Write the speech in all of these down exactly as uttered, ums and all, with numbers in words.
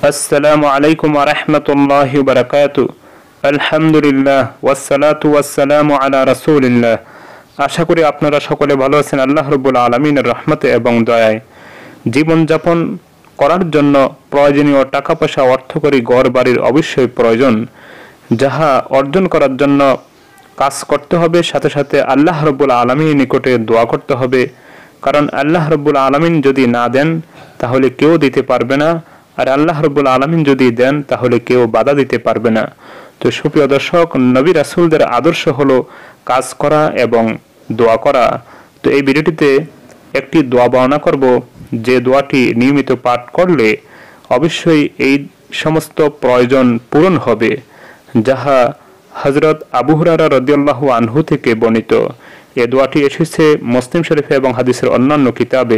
আসসালামু আলাইকুম ওয়া রাহমাতুল্লাহি ওয়া বারাকাতুহু। আলহামদুলিল্লাহ ওয়াসসালাতু ওয়াসসালামু আলা রাসূলিল্লাহ। আশা করি আপনারা সকলে ভালো আছেন আল্লাহ রাব্বুল আলামিনের রহমতে এবং দয়ায়। জীবনযাপন করার জন্য প্রয়োজনীয় টাকা পয়সা অর্থকরী ঘর বাড়ির অবশ্যই প্রয়োজন, যাহা অর্জন করার জন্য কাজ করতে হবে, সাথে সাথে আল্লাহ রাব্বুল আলামিনের নিকটে দোয়া করতে হবে। কারণ আল্লাহ রাব্বুল আলামিন যদি না দেন তাহলে কেউ দিতে পারবে না, আর আল্লাহ রাব্বুল আলামিন যদি দেন তাহলে কেউ বাধা দিতে পারবে না। তো সুপ্রিয় দর্শক, নবী রাসূলদের আদর্শ হলো কাজ করা এবং দোয়া করা। তো এই ভিডিওটিতে একটি দোয়া বর্ণনা করব, যে দোয়াটি নিয়মিত পাঠ করলে অবশ্যই এই সমস্ত প্রয়োজন পূরণ হবে, যাহা হযরত আবু হুরায়রা রাদিয়াল্লাহু আনহু থেকে বর্ণিত। এই দোয়াটি এসেছে মুসলিম শরীফে এবং হাদিসের অন্যান্য কিতাবে।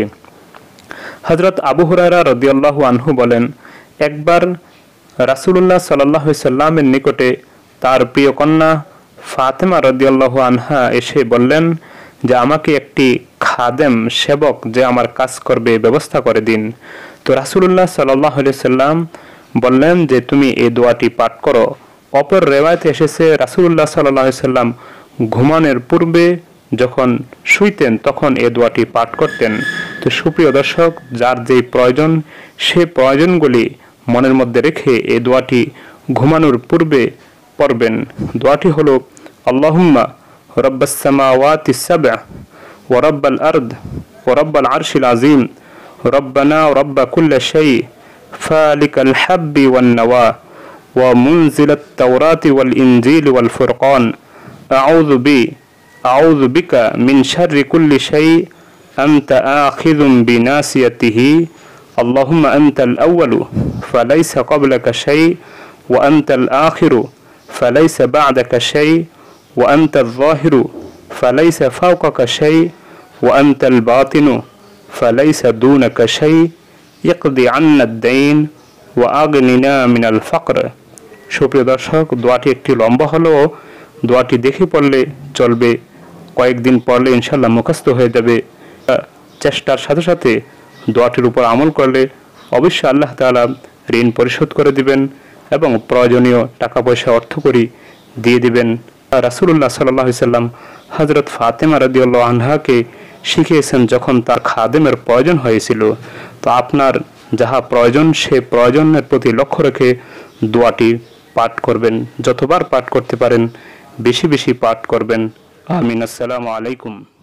হযরত আবু হুরায়রা রাদিয়াল্লাহু আনহু বলেন, একবার রাসূলুল্লাহ সাল্লাল্লাহু আলাইহি সাল্লামের নিকটে তার প্রিয় কন্যা ফাতেমা রাদিয়াল্লাহু আনহা এসে বললেন যে আমাকে একটি খাদেম, সেবক যে আমার কাজ করবে ব্যবস্থা করে দিন। তো রাসূলুল্লাহ সাল্লাল্লাহু আলাইহি সাল্লাম বললেন যে তুমি এই দোয়াটি পাঠ করো। অপর রিওয়ায়াতে এসেছে রাসূলুল্লাহ সাল্লাল্লাহু আলাইহি সাল্লাম ঘুমানোর পূর্বে যখন শুইতেন তখন এই দোয়াটি পাঠ করতেন। তো সুপ্রিয় দর্শক, যার যেই প্রয়োজন সে প্রয়োজনগুলি মনের মধ্যে রেখে এই দোয়াটি ঘুমানোর পূর্বে পড়বেন। দোয়াটি হলো, আল্লাহুম্মা রাব্বাস সামাওয়াতিস সাব'a ওয়া রাব্বাল আরদ ওয়া রাব্বাল আরশিল আযীম রব্বানা ওয়া রাব্বা কুল্লি শাই ফালিকাল হাব্বি ওয়ান নাওয়া ওয়া মুনজিলাত তাওরাতি ওয়াল ইনজিলি ওয়াল ফুরকান আউযু বি আউযু বিকা মিন শাররি কুল্লি শাই আনতা আখিযুম বিনাসিয়াতিহি আল্লাহুম্মা আনতাল আউয়ালু ফালাইসা ক্বাবলাকা শাই ওয়া আনতাল আখিরু ফালাইসা বা'দাকা শাই ওয়া আনতাল যাহিরু ফালাইসা ফাওকাকা শাই ওয়া আনতাল বাতিনু ফালাইসা দুনাকা শাই ইকদি আন্না আদ-দাইন ওয়া আগনিনা মিনাল ফাকর। সুপ্রিয় দর্শক, দোয়াটি একটি লম্বা হলেও দোয়াটি দেখে পড়লে চলবে, কয়েকদিন পড়লে ইনশাআল্লাহ মুখস্থ হয়ে যাবে। চেষ্টার সাথে সাথে দোয়াটির উপর আমল করলে অবশ্যই আল্লাহ তাআলা ঋণ পরিশোধ করে দিবেন এবং প্রয়োজনীয় টাকা পয়সা অর্থকরী দিয়ে দিবেন। রাসূলুল্লাহ সাল্লাল্লাহু আলাইহি সাল্লাম হযরত ফাতেমা রাদিয়াল্লাহু আনহাকে শিখিয়েছেন যখন তার খাদেমের প্রয়োজন হয়েছিল। তো আপনার যাহা প্রয়োজন সে প্রয়োজনের প্রতি লক্ষ্য রেখে দোয়াটি পাঠ করবেন। যতবার পাঠ করতে পারেন বেশি বেশি পাঠ করবেন। আমিন। আসসালামু আলাইকুম।